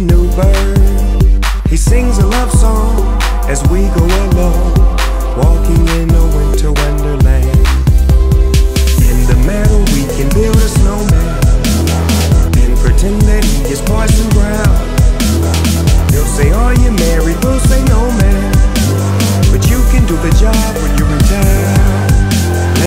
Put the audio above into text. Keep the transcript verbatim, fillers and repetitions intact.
new bird. He sings a love song as we go along, walking in a winter wonderland.